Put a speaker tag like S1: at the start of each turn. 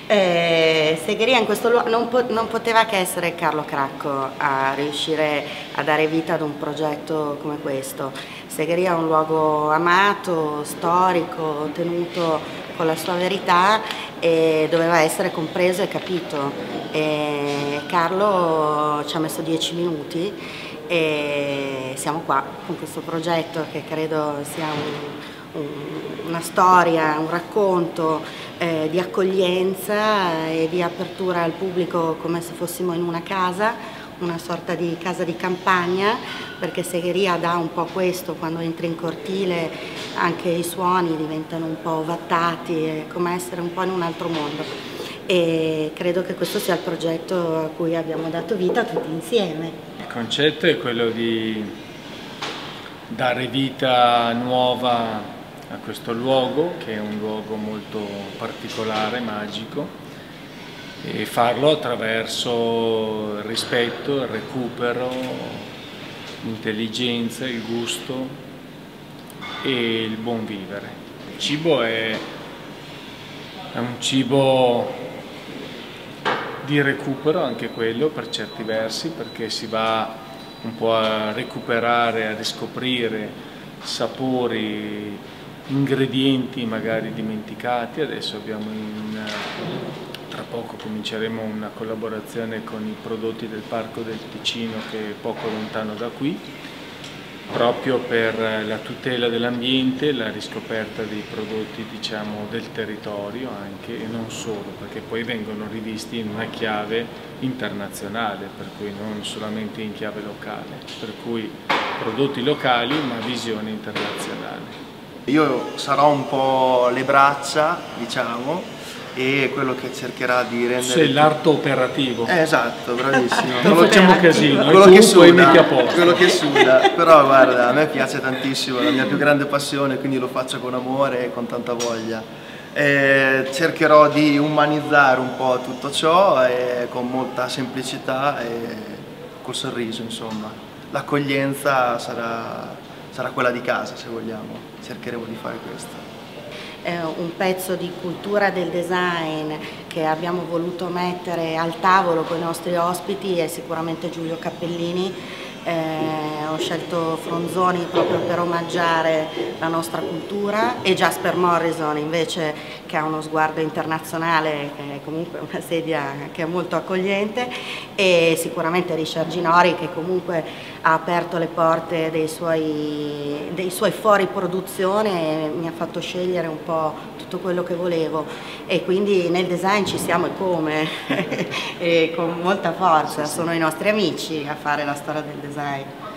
S1: Segheria in questo luogo non poteva che essere Carlo Cracco a riuscire a dare vita ad un progetto come questo. Segheria è un luogo amato, storico, tenuto con la sua verità e doveva essere compreso e capito. Carlo ci ha messo 10 minuti e siamo qua con questo progetto che credo sia una storia, un racconto di accoglienza e di apertura al pubblico come se fossimo in una casa, una sorta di casa di campagna, perché Segheria dà un po' questo: quando entri in cortile anche i suoni diventano un po' ovattati, è come essere un po' in un altro mondo. E credo che questo sia il progetto a cui abbiamo dato vita tutti insieme.
S2: Il concetto è quello di dare vita nuova a questo luogo, che è un luogo molto particolare, magico, e farlo attraverso il rispetto, il recupero, l'intelligenza, il gusto e il buon vivere. Il cibo è un cibo di recupero, anche quello per certi versi, perché si va un po' a recuperare, a riscoprire sapori, ingredienti magari dimenticati. Adesso tra poco cominceremo una collaborazione con i prodotti del Parco del Ticino, che è poco lontano da qui, proprio per la tutela dell'ambiente, la riscoperta dei prodotti, diciamo, del territorio anche, e non solo, perché poi vengono rivisti in una chiave internazionale, per cui non solamente in chiave locale, per cui prodotti locali ma visione internazionale.
S3: Io sarò un po' le braccia, diciamo, e quello che cercherà di rendere...
S2: Sei l'arto operativo.
S3: Esatto, bravissimo.
S2: Non facciamo casino,
S3: quello che suda,
S2: metti a posto.
S3: quello che suda. Però guarda, a me piace tantissimo, è la mia più grande passione, quindi lo faccio con amore e con tanta voglia. Cercherò di umanizzare un po' tutto ciò con molta semplicità e col sorriso, insomma. L'accoglienza sarà quella di casa, se vogliamo. Cercheremo di fare questo.
S1: È un pezzo di cultura del design che abbiamo voluto mettere al tavolo con i nostri ospiti è sicuramente Giulio Cappellini. Ho scelto Fronzoni proprio per omaggiare la nostra cultura, e Jasper Morrison invece, che ha uno sguardo internazionale, che è comunque una sedia che è molto accogliente, e sicuramente Richard Ginori, che comunque ha aperto le porte dei suoi fori produzione e mi ha fatto scegliere un po' tutto quello che volevo, e quindi nel design ci siamo e come e con molta forza. Sono i nostri amici a fare la storia del design.